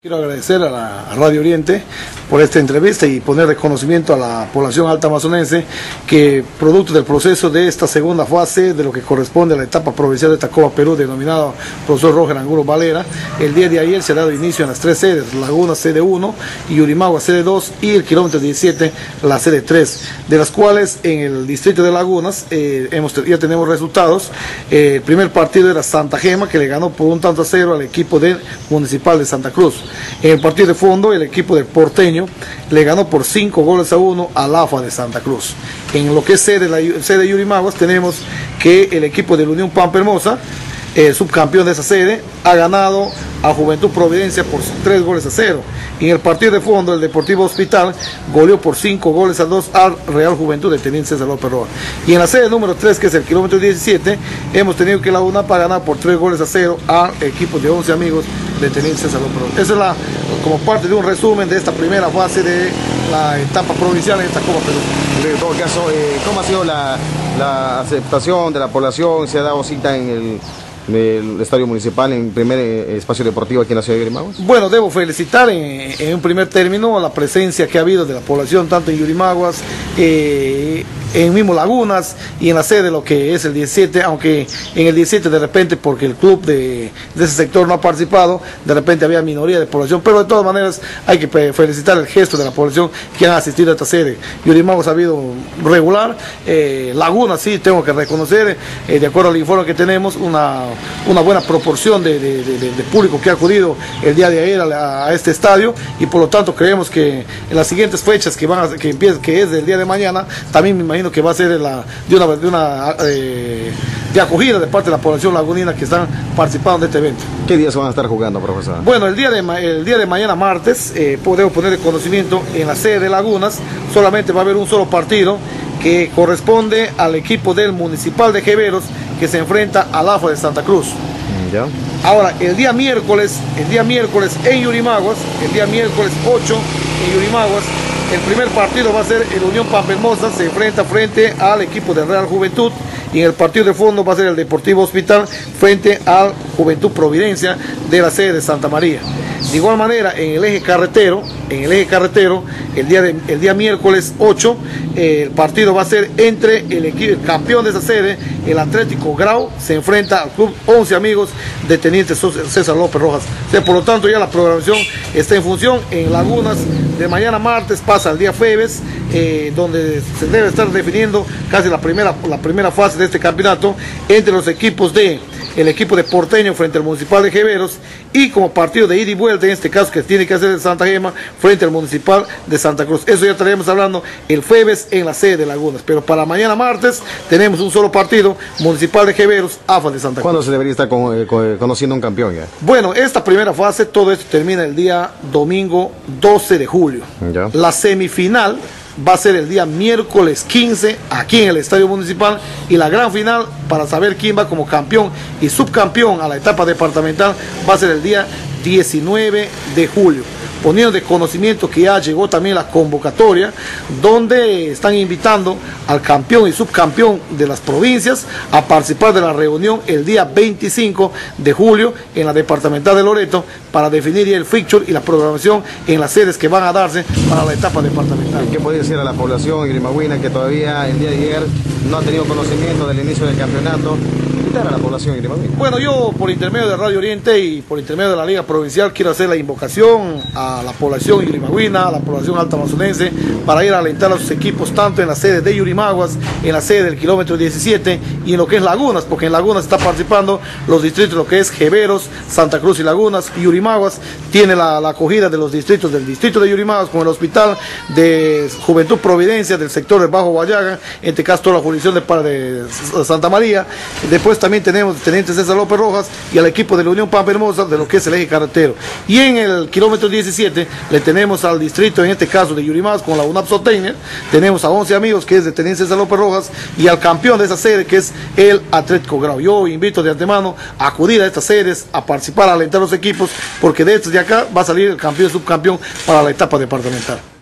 Quiero agradecer a Radio Oriente por esta entrevista y poner reconocimiento a la población altamazonense que, producto del proceso de esta segunda fase de lo que corresponde a la etapa provincial de Tacoba, Perú, denominado profesor Roger Angulo Valera, el día de ayer se ha dado inicio en las tres sedes: Lagunas sede 1, Yurimaguas sede 2 y el kilómetro 17, la sede 3, de las cuales en el distrito de Lagunas ya tenemos resultados. El primer partido era Santa Gema, que le ganó por 1-0 al equipo del Municipal de Santa Cruz. En el partido de fondo, el equipo del Porteño le ganó por 5-1 al AFA de Santa Cruz. En lo que es sede Yurimaguas, tenemos que el equipo de la Unión Pampa Hermosa, subcampeón de esa sede, ha ganado a Juventud Providencia por 3-0. Y en el partido de fondo, el Deportivo Hospital goleó por 5-2 al Real Juventud de Teniente César López Rojas. Y en la sede número 3, que es el kilómetro 17, hemos tenido que la UNAPA ganar por 3-0 al equipo de 11 amigos de Teniente César López Rojas. Esa es como parte de un resumen de esta primera fase de la etapa provincial en Tacoba, Perú. En todo caso, ¿cómo ha sido la aceptación de la población? ¿Se ha dado cita en el estadio municipal, en primer espacio deportivo aquí en la ciudad de Yurimaguas? Bueno, debo felicitar en un primer término la presencia que ha habido de la población tanto en Yurimaguas, en mismo Lagunas y en la sede de lo que es el 17, aunque en el 17 de repente, porque el club de ese sector no ha participado, de repente había minoría de población, pero de todas maneras hay que felicitar el gesto de la población que han asistido a esta sede. Yurimaguas ha habido regular, Lagunas sí tengo que reconocer, de acuerdo al informe que tenemos, una buena proporción de público que ha acudido el día de ayer a este estadio, y por lo tanto creemos que en las siguientes fechas que es del día de mañana, también me imagino que va a ser de acogida de parte de la población lagunina que están participando de este evento. ¿Qué días van a estar jugando, profesor? Bueno, el día de mañana martes, debo poner de conocimiento, en la sede de Lagunas solamente va a haber un solo partido que corresponde al equipo del Municipal de Jeveros, que se enfrenta al AFA de Santa Cruz. ¿Ya? Ahora, el día miércoles en Yurimaguas, el día miércoles 8 en Yurimaguas, el primer partido va a ser el Unión Pampa Hermosa, se enfrenta frente al equipo del Real Juventud, y en el partido de fondo va a ser el Deportivo Hospital frente al Juventud Providencia de la sede de Santa María. De igual manera, en el eje carretero, el día miércoles 8, el partido va a ser entre el campeón de esa sede, el Atlético Grau, se enfrenta al club 11 amigos de Teniente César López Rojas. O sea, por lo tanto, ya la programación está en función. En Lagunas, de mañana martes pasa al día jueves, donde se debe estar definiendo casi la primera fase de este campeonato entre los equipos el equipo de Porteño frente al Municipal de Jeveros, y como partido de ida y vuelta, en este caso que tiene que hacer el Santa Gema frente al Municipal de Santa Cruz. Eso ya estaremos hablando el jueves en la sede de Lagunas, pero para mañana martes tenemos un solo partido: Municipal de Jeveros, AFA de Santa Cruz. ¿Cuándo se debería estar conociendo un campeón ya? Bueno, esta primera fase, todo esto termina el día domingo 12 de julio. ¿Ya? La semifinal va a ser el día miércoles 15 aquí en el Estadio Municipal, y la gran final para saber quién va como campeón y subcampeón a la etapa departamental va a ser el día 19 de julio. Poniendo de conocimiento que ya llegó también la convocatoria, donde están invitando al campeón y subcampeón de las provincias a participar de la reunión el día 25 de julio en la departamental de Loreto, para definir el fixture y la programación en las sedes que van a darse para la etapa departamental. ¿Qué puede decir a la población yurimaguina que todavía el día de ayer no ha tenido conocimiento del inicio del campeonato? A la población yurimaguina. Bueno, yo por intermedio de Radio Oriente y por intermedio de la Liga Provincial quiero hacer la invocación a la población yurimaguina, a la población altamazonense, para ir a alentar a sus equipos tanto en la sede de Yurimaguas, en la sede del kilómetro 17 y en lo que es Lagunas, porque en Lagunas está participando los distritos, lo que es Jeveros, Santa Cruz y Lagunas. Y Yurimaguas tiene la acogida de los distritos del distrito de Yurimaguas, con el Hospital de Juventud Providencia del sector del Bajo Guayaga, en este caso toda la jurisdicción de Santa María. Después también tenemos Teniente César López Rojas y al equipo de la Unión Pampa Hermosa de lo que es el eje carretero. Y en el kilómetro 17 le tenemos al distrito, en este caso de Yurimaguas, con la UNAP Zootecnia, tenemos a 11 amigos, que es de Teniente César López Rojas, y al campeón de esa sede, que es el Atlético Grau. Yo invito de antemano a acudir a estas sedes, a participar, a alentar los equipos, porque de estos de acá va a salir el campeón y subcampeón para la etapa departamental.